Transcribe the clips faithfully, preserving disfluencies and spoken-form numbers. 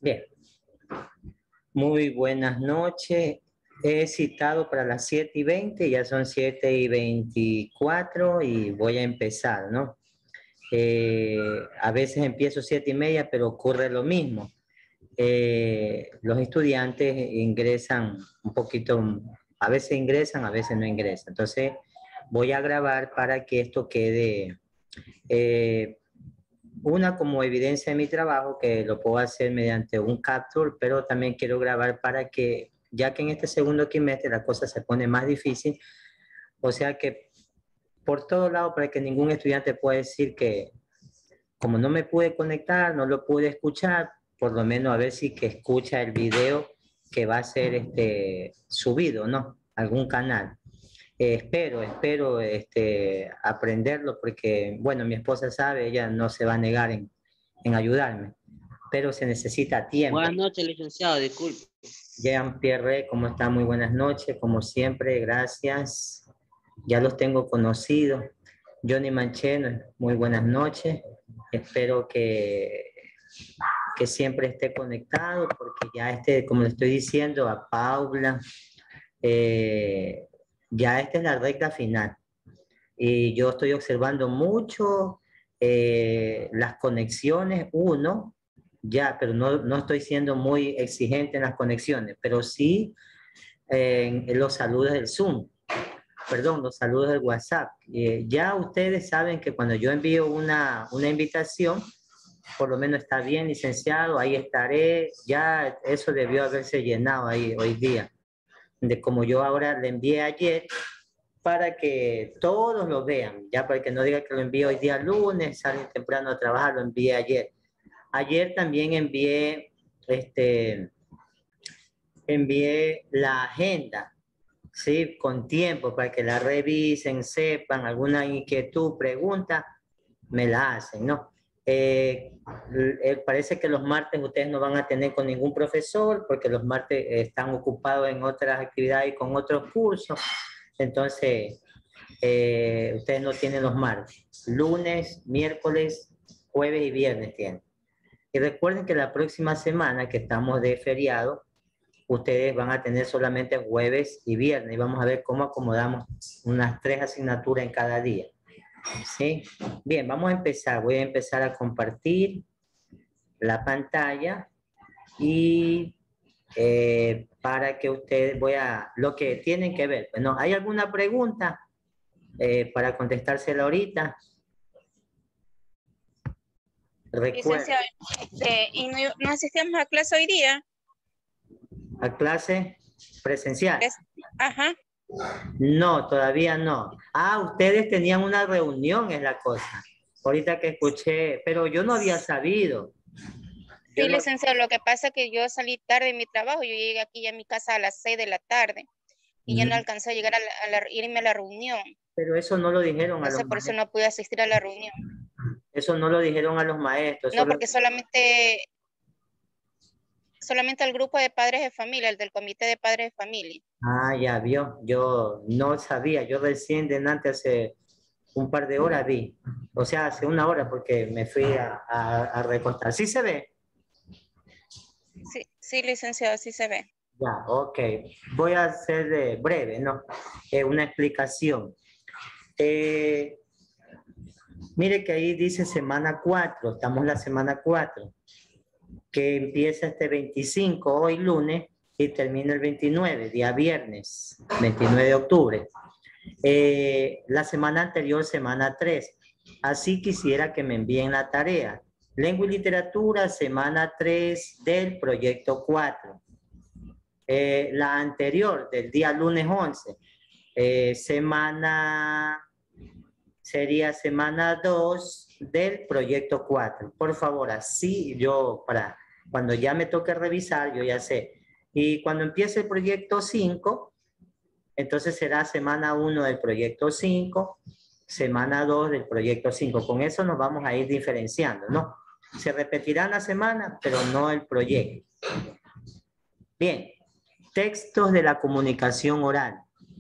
Bien, muy buenas noches. He citado para las siete y veinte, ya son siete y veinticuatro y voy a empezar, ¿no? Eh, a veces empiezo siete y media, pero ocurre lo mismo. Eh, los estudiantes ingresan un poquito, a veces ingresan, a veces no ingresan. Entonces, voy a grabar para que esto quede... eh, una como evidencia de mi trabajo, que lo puedo hacer mediante un capture, pero también quiero grabar para que, ya que en este segundo trimestre la cosa se pone más difícil, o sea que por todo lado, para que ningún estudiante pueda decir que como no me pude conectar, no lo pude escuchar, por lo menos a ver si que escucha el video que va a ser este, subido, ¿no? Algún canal. Eh, espero, espero este, aprenderlo porque, bueno, mi esposa sabe, ella no se va a negar en, en ayudarme, pero se necesita tiempo. Buenas noches, licenciado, disculpe. Jean-Pierre, ¿cómo está? Muy buenas noches, como siempre, gracias. Ya los tengo conocidos. Johnny Mancheno, muy buenas noches. Espero que, que siempre esté conectado porque ya este, como le estoy diciendo a Paula, eh, ya esta es la recta final. Y yo estoy observando mucho eh, las conexiones, uno, ya, pero no, no estoy siendo muy exigente en las conexiones, pero sí eh, en, en los saludos del Zoom, perdón, los saludos del WhatsApp. Eh, ya ustedes saben que cuando yo envío una, una invitación, por lo menos está bien, licenciado, ahí estaré, ya eso debió haberse llenado ahí hoy día. De como yo ahora le envié ayer, para que todos lo vean, ya para que no diga que lo envié hoy día lunes, salen temprano a trabajar, lo envié ayer. Ayer también envié, este, envié la agenda, ¿sí? Con tiempo para que la revisen, sepan, alguna inquietud, pregunta, me la hacen, ¿no? Eh, eh, parece que los martes ustedes no van a tener con ningún profesor porque los martes están ocupados en otras actividades y con otros cursos. Entonces, eh, ustedes no tienen los martes. Lunes, miércoles, jueves y viernes tienen. Y recuerden que la próxima semana que estamos de feriado, ustedes van a tener solamente jueves y viernes y vamos a ver cómo acomodamos unas tres asignaturas en cada día. ¿Sí? Bien, vamos a empezar. Voy a empezar a compartir la pantalla y eh, para que ustedes, voy a, lo que tienen que ver. Bueno, ¿hay alguna pregunta eh, para contestársela ahorita? Licenciado, este, ¿y no, no asistimos a clase hoy día? ¿A clase presencial? Es, ajá. No, todavía no. Ah, ustedes tenían una reunión, es la cosa. Ahorita que escuché, pero yo no había sabido. Sí, No... licenciado, lo que pasa es que yo salí tarde de mi trabajo, yo llegué aquí a mi casa a las seis de la tarde y ya no alcancé a llegar a, la, a la, irme a la reunión. Pero eso no lo dijeron Entonces, a los por eso maestros. no pude asistir a la reunión. Eso no lo dijeron a los maestros. No, solo... porque solamente, solamente al grupo de padres de familia, el del comité de padres de familia. Ah, ya vio. Yo no sabía. Yo recién de antes hace un par de horas vi. O sea, hace una hora porque me fui a, a, a recostar. ¿Sí se ve? Sí, sí, licenciado, sí se ve. Ya, ok. Voy a ser eh, breve, ¿no? Eh, una explicación. Eh, mire que ahí dice semana cuatro, estamos en la semana cuatro, que empieza este veinticinco, hoy lunes, y termina el veintinueve, día viernes, veintinueve de octubre. Eh, la semana anterior, semana tres. Así quisiera que me envíen la tarea. Lengua y literatura, semana tres del proyecto cuatro. Eh, la anterior, del día lunes once, eh, semana, sería semana dos del proyecto cuatro. Por favor, así yo, para cuando ya me toque revisar, yo ya sé. Y cuando empiece el proyecto cinco, entonces será semana uno del proyecto cinco, semana dos del proyecto cinco. Con eso nos vamos a ir diferenciando, ¿no? Se repetirán la semana, pero no el proyecto. Bien. Textos de la comunicación oral.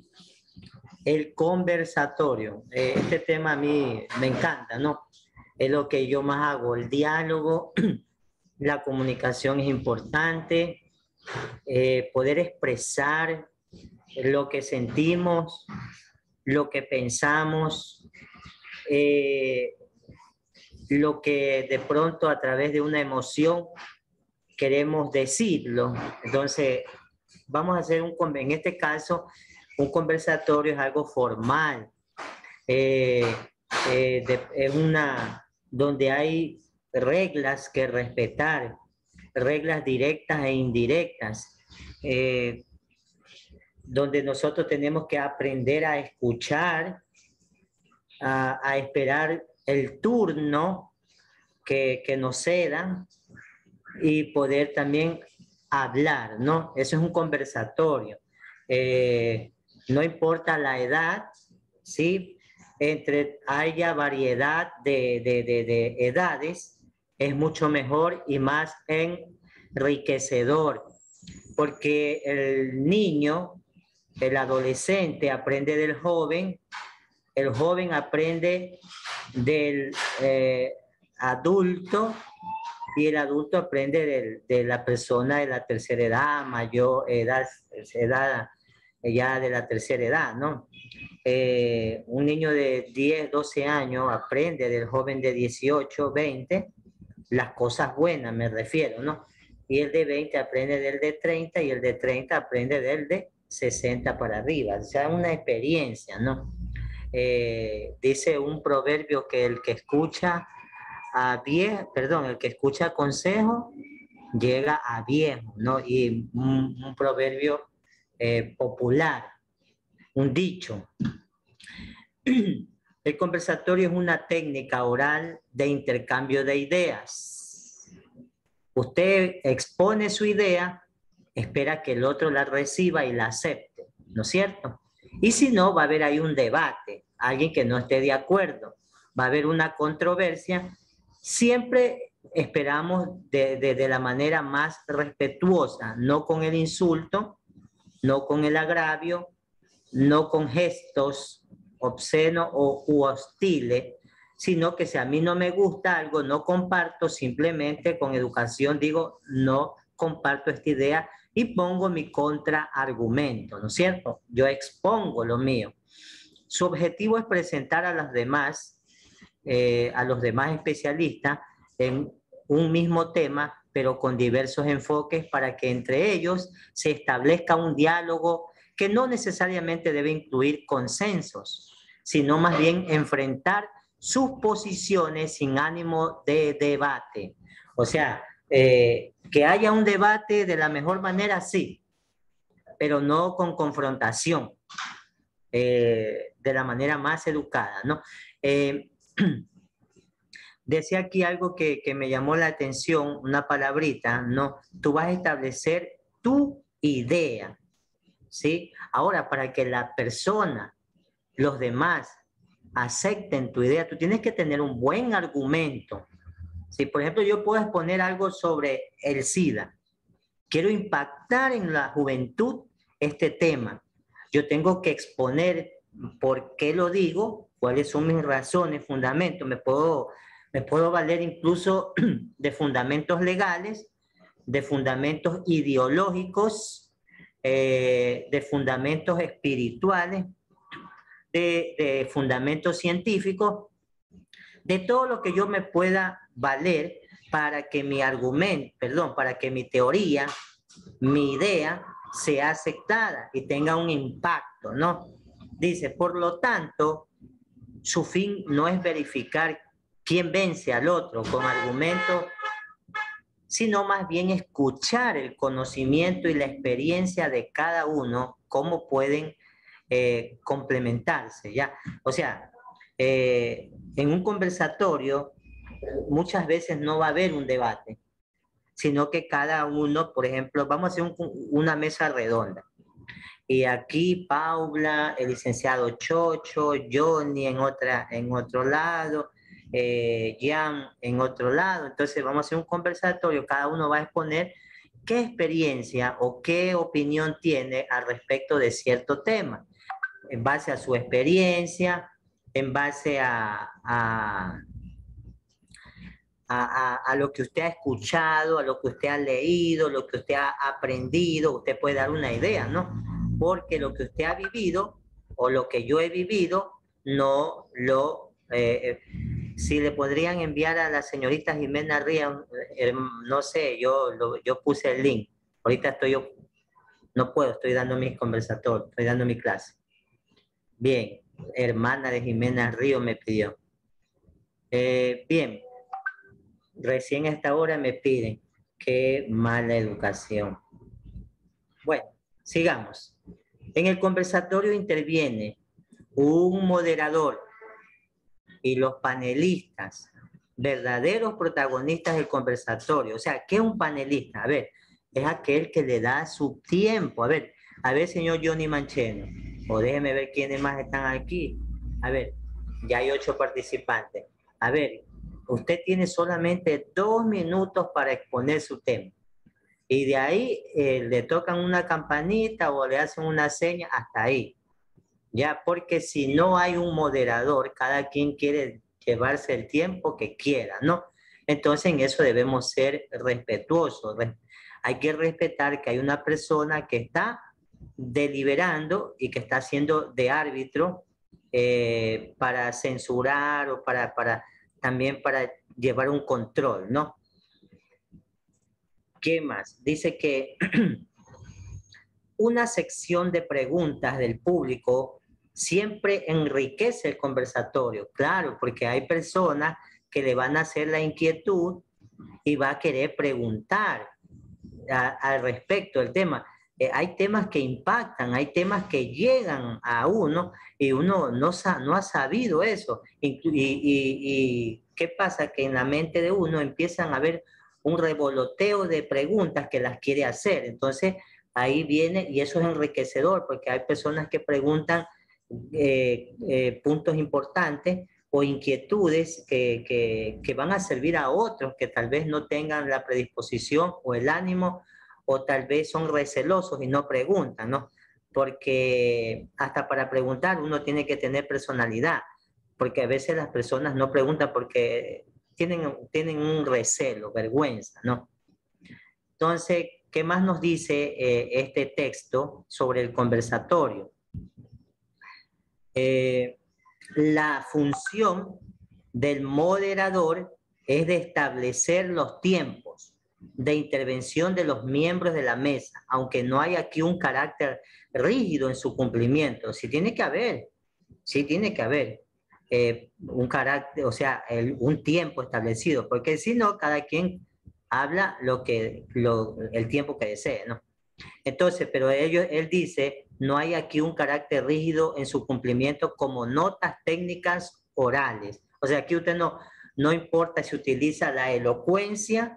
El conversatorio. Eh, este tema a mí me encanta, ¿no? Es lo que yo más hago, el diálogo la comunicación es importante, eh, poder expresar lo que sentimos, lo que pensamos, eh, lo que de pronto a través de una emoción queremos decirlo. Entonces, vamos a hacer un, en este caso, un conversatorio es algo formal, eh, eh, de, es una, donde hay reglas que respetar, reglas directas e indirectas, eh, donde nosotros tenemos que aprender a escuchar, a, a esperar el turno que, que nos cedan y poder también hablar, ¿no? Eso es un conversatorio. Eh, no importa la edad, ¿sí? Entre haya variedad de, de, de, de edades, es mucho mejor y más enriquecedor, porque el niño, el adolescente aprende del joven, el joven aprende del eh, adulto y el adulto aprende de, de la persona de la tercera edad, mayor edad, edad ya de la tercera edad, ¿no? Eh, un niño de diez, doce años aprende del joven de dieciocho, veinte, las cosas buenas me refiero, ¿no? Y el de veinte aprende del de treinta y el de treinta aprende del de sesenta para arriba. O sea, una experiencia, ¿no? Eh, dice un proverbio que el que escucha a viejo, perdón, el que escucha consejo llega a viejo, ¿no? Y un, un proverbio eh, popular, un dicho. El conversatorio es una técnica oral de intercambio de ideas. Usted expone su idea, espera que el otro la reciba y la acepte, ¿no es cierto? Y si no, va a haber ahí un debate, alguien que no esté de acuerdo, va a haber una controversia. Siempre esperamos de, de, de la manera más respetuosa, no con el insulto, no con el agravio, no con gestos obscenos o u hostiles, sino que si a mí no me gusta algo, no comparto, simplemente con educación digo, no comparto esta idea y pongo mi contraargumento, ¿no es cierto? Yo expongo lo mío. Su objetivo es presentar a los demás, eh, a los demás especialistas en un mismo tema, pero con diversos enfoques para que entre ellos se establezca un diálogo que no necesariamente debe incluir consensos, sino más bien enfrentar sus posiciones sin ánimo de debate. O sea, eh, que haya un debate de la mejor manera, sí, pero no con confrontación, eh, de la manera más educada, ¿no? Eh, decía aquí algo que, que me llamó la atención, una palabrita, ¿no? Tú vas a establecer tu idea, ¿sí? Ahora, para que la persona, los demás, acepten tu idea, tú tienes que tener un buen argumento. Si, por ejemplo, yo puedo exponer algo sobre el SIDA, quiero impactar en la juventud este tema, yo tengo que exponer por qué lo digo, cuáles son mis razones, fundamentos, me puedo, me puedo valer incluso de fundamentos legales, de fundamentos ideológicos, eh, de fundamentos espirituales, de, de fundamentos científicos, de todo lo que yo me pueda valer para que mi argumento, perdón, para que mi teoría, mi idea sea aceptada y tenga un impacto, ¿no? Dice, por lo tanto, su fin no es verificar quién vence al otro con argumentos, sino más bien escuchar el conocimiento y la experiencia de cada uno, cómo pueden eh, complementarse, ¿ya? O sea, eh, en un conversatorio muchas veces no va a haber un debate, sino que cada uno, por ejemplo, vamos a hacer un, una mesa redonda. Y aquí Paula, el licenciado Chocho, Johnny en, otra, en otro lado, eh, Jan en otro lado. Entonces vamos a hacer un conversatorio, cada uno va a exponer qué experiencia o qué opinión tiene al respecto de cierto tema, en base a su experiencia, en base a, a, a, a, a lo que usted ha escuchado, a lo que usted ha leído, lo que usted ha aprendido, usted puede dar una idea, ¿no? Porque lo que usted ha vivido o lo que yo he vivido, no lo... Eh, si le podrían enviar a la señorita Jimena Ríos, eh, no sé, yo, lo, yo puse el link. Ahorita estoy yo, no puedo, estoy dando mis conversatorios, estoy dando mi clase. Bien, hermana de Jimena Ríos me pidió. Eh, bien, recién a esta hora me piden. Qué mala educación. Bueno, sigamos. En el conversatorio interviene un moderador y los panelistas, verdaderos protagonistas del conversatorio. O sea, ¿qué es un panelista? A ver, es aquel que le da su tiempo. A ver, a ver, señor Johnny Mancheno, o déjeme ver quiénes más están aquí. A ver, ya hay ocho participantes. A ver, usted tiene solamente dos minutos para exponer su tema. Y de ahí eh, le tocan una campanita o le hacen una seña hasta ahí. Ya, porque si no hay un moderador, cada quien quiere llevarse el tiempo que quiera, ¿no? Entonces en eso debemos ser respetuosos. Hay que respetar que hay una persona que está deliberando y que está haciendo de árbitro eh, para censurar o para, para también para llevar un control, ¿no? ¿Qué más? Dice que una sección de preguntas del público siempre enriquece el conversatorio, claro, porque hay personas que le van a hacer la inquietud y va a querer preguntar a, al respecto del tema. Eh, hay temas que impactan, hay temas que llegan a uno y uno no, no ha sabido eso. Y, y, y, y ¿qué pasa? Que en la mente de uno empiezan a haber un revoloteo de preguntas que las quiere hacer. Entonces, ahí viene, y eso es enriquecedor, porque hay personas que preguntan eh, eh, puntos importantes o inquietudes que, que, que van a servir a otros que tal vez no tengan la predisposición o el ánimo, o tal vez son recelosos y no preguntan, ¿no? Porque hasta para preguntar uno tiene que tener personalidad, porque a veces las personas no preguntan porque tienen, tienen un recelo, vergüenza, ¿no? Entonces, ¿qué más nos dice eh, este texto sobre el conversatorio? Eh, la función del moderador es de establecer los tiempos de intervención de los miembros de la mesa, aunque no hay aquí un carácter rígido en su cumplimiento. Sí tiene que haber, sí tiene que haber eh, un carácter, o sea, el, un tiempo establecido, porque si no, cada quien habla lo que, lo, el tiempo que desee, ¿no? Entonces, pero ellos, él dice, no hay aquí un carácter rígido en su cumplimiento como notas técnicas orales. O sea, aquí usted no, no importa si utiliza la elocuencia,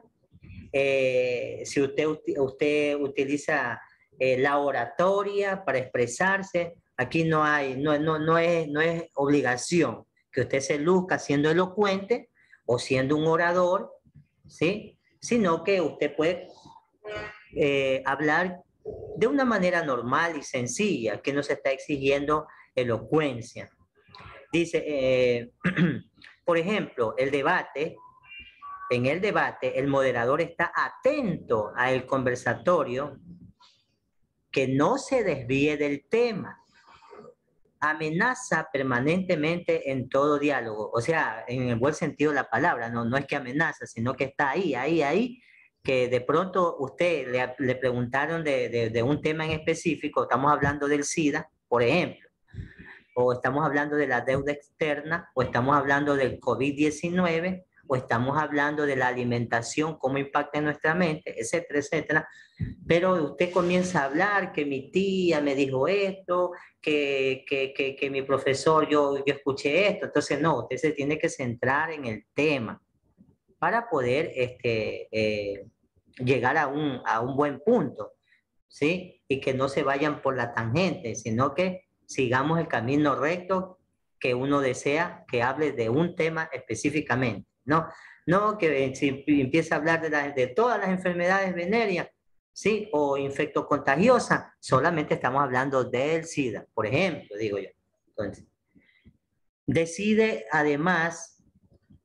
eh, si usted, usted utiliza eh, la oratoria para expresarse, aquí no hay, no, no, no, es, no es obligación que usted se luzca siendo elocuente o siendo un orador, ¿sí? Sino que usted puede eh, hablar de una manera normal y sencilla, que no se está exigiendo elocuencia. Dice, eh, por ejemplo, el debate, en el debate el moderador está atento al conversatorio, que no se desvíe del tema, amenaza permanentemente en todo diálogo, o sea, en el buen sentido de la palabra, no, no es que amenaza, sino que está ahí, ahí, ahí, que de pronto usted le, le preguntaron de, de, de un tema en específico, estamos hablando del SIDA, por ejemplo, o estamos hablando de la deuda externa, o estamos hablando del COVID diecinueve, o estamos hablando de la alimentación, cómo impacta en nuestra mente, etcétera, etcétera. Pero usted comienza a hablar que mi tía me dijo esto, que, que, que, que mi profesor, yo, yo escuché esto. Entonces, no, usted se tiene que centrar en el tema para poder este, eh, llegar a un, a un buen punto, ¿sí? Y que no se vayan por la tangente, sino que sigamos el camino recto que uno desea, que hable de un tema específicamente, ¿no? No que si empieza a hablar de, la, de todas las enfermedades venéreas, ¿sí? O infectocontagiosas, solamente estamos hablando del SIDA, por ejemplo, digo yo. Entonces, decide además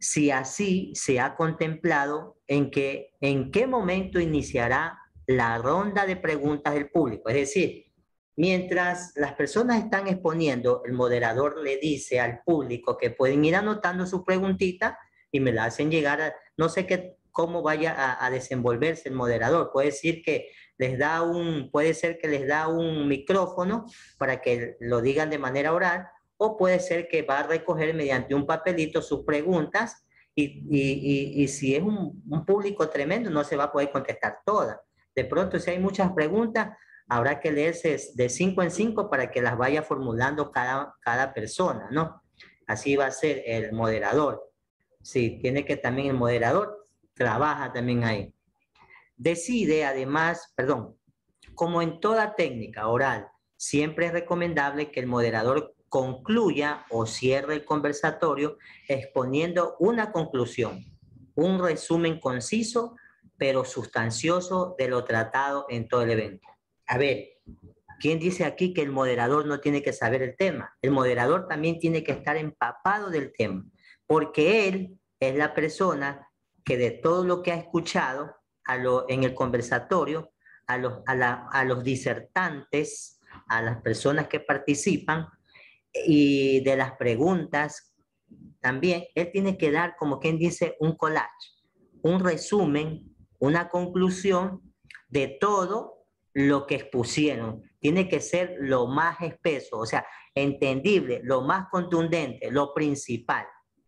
si así se ha contemplado en, que, en qué momento iniciará la ronda de preguntas del público. Es decir, mientras las personas están exponiendo, el moderador le dice al público que pueden ir anotando su preguntita y me la hacen llegar a, no sé qué, cómo vaya a, a desenvolverse el moderador. Puede decir que les da un, puede ser que les da un micrófono para que lo digan de manera oral, o puede ser que va a recoger mediante un papelito sus preguntas y, y, y, y si es un, un público tremendo no se va a poder contestar todas. De pronto, si hay muchas preguntas, habrá que leerse de cinco en cinco para que las vaya formulando cada, cada persona, ¿no? Así va a ser el moderador. Sí, tiene que también el moderador trabaja también ahí. Decide además, perdón, como en toda técnica oral, siempre es recomendable que el moderador concluya o cierre el conversatorio exponiendo una conclusión, un resumen conciso pero sustancioso de lo tratado en todo el evento. A ver, ¿quién dice aquí que el moderador no tiene que saber el tema? El moderador también tiene que estar empapado del tema, porque él es la persona que de todo lo que ha escuchado a lo, en el conversatorio, a los, a, la, a los disertantes, a las personas que participan y de las preguntas también, él tiene que dar, como quien dice, un collage, un resumen, una conclusión de todo lo que expusieron. Tiene que ser lo más espeso, o sea, entendible, lo más contundente, lo principal.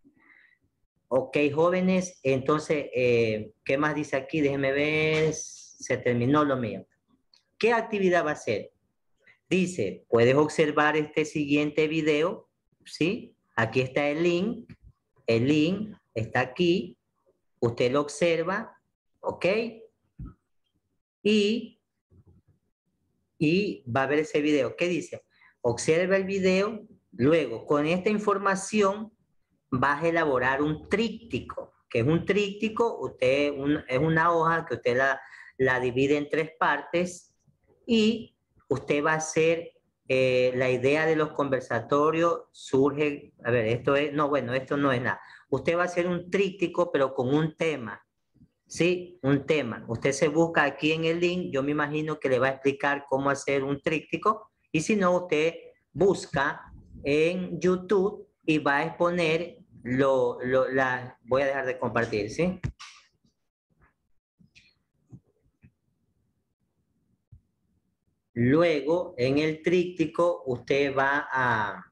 Ok, jóvenes, entonces, eh, ¿qué más dice aquí? Déjenme ver, se terminó lo mío. ¿Qué actividad va a ser? Dice, puedes observar este siguiente video, ¿sí? Aquí está el link, el link está aquí, usted lo observa, ¿ok? Y, y va a ver ese video. ¿Qué dice? Observa el video, luego con esta información vas a elaborar un tríptico, que es un tríptico, usted un, es una hoja que usted la, la divide en tres partes y usted va a hacer eh, la idea de los conversatorios, surge, a ver, esto es, no, bueno, esto no es nada. Usted va a hacer un tríptico, pero con un tema, ¿sí? Un tema. Usted se busca aquí en el link, yo me imagino que le va a explicar cómo hacer un tríptico, y si no, usted busca en YouTube y va a exponer lo, lo, la, voy a dejar de compartir, ¿sí? Luego, en el tríptico, usted va a,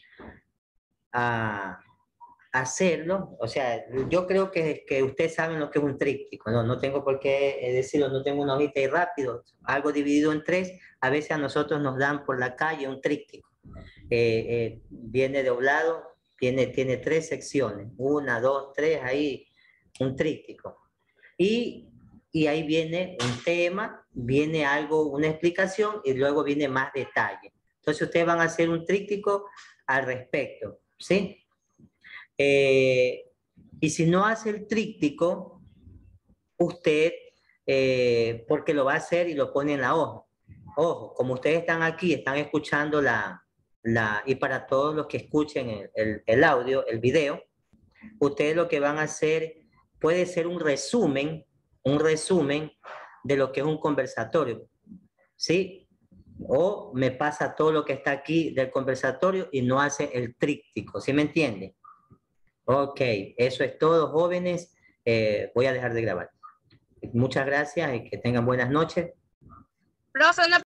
a hacerlo, o sea, yo creo que, que ustedes saben lo que es un tríptico, no, no tengo por qué decirlo, no tengo una hojita y rápido, algo dividido en tres, a veces a nosotros nos dan por la calle un tríptico, eh, eh, viene doblado, tiene, tiene tres secciones, una, dos, tres, ahí, un tríptico. Y, y ahí viene un tema, viene algo, una explicación y luego viene más detalle. Entonces ustedes van a hacer un tríptico al respecto, ¿sí? Eh, y si no hace el tríptico, usted, eh, porque lo va a hacer y lo pone en la hoja. Ojo, como ustedes están aquí, están escuchando la, la y para todos los que escuchen el, el, el audio, el video, ustedes lo que van a hacer puede ser un resumen, un resumen de lo que es un conversatorio, ¿sí? O me pasa todo lo que está aquí del conversatorio y no hace el tríptico, ¿sí me entiende? Ok, eso es todo, jóvenes. Eh, voy a dejar de grabar. Muchas gracias y que tengan buenas noches. Profe, una